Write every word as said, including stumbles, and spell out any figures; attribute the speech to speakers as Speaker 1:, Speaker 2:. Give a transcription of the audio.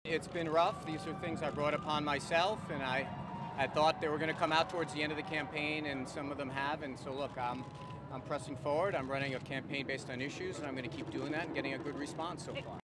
Speaker 1: It's been rough. These are things I brought upon myself, and I, I thought they were going to come out towards the end of the campaign, and some of them have. And so, look, I'm, I'm pressing forward. I'm running a campaign based on issues, and I'm going to keep doing that and getting a good response so far.